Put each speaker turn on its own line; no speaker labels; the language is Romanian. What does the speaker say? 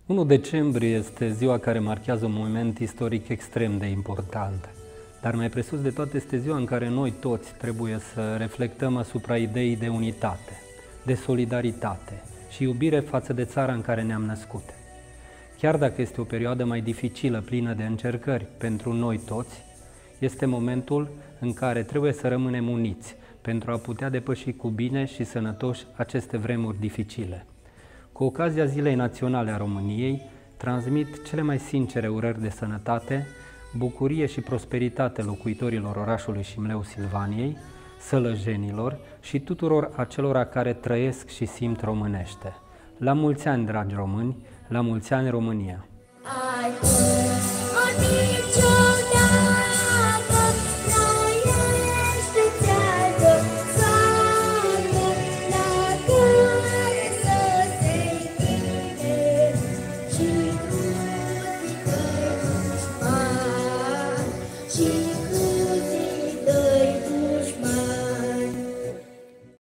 1 decembrie este ziua care marchează un moment istoric extrem de important, dar mai presus de toate este ziua în care noi toți trebuie să reflectăm asupra ideii de unitate, de solidaritate și iubire față de țara în care ne-am născut. Chiar dacă este o perioadă mai dificilă, plină de încercări pentru noi toți, este momentul în care trebuie să rămânem uniți pentru a putea depăși cu bine și sănătoși aceste vremuri dificile. Cu ocazia Zilei Naționale a României, transmit cele mai sincere urări de sănătate, bucurie și prosperitate locuitorilor orașului Șimleu Silvaniei, sălăjenilor și tuturor acelora care trăiesc și simt românește. La mulți ani, dragi români, la mulți ani, România!
She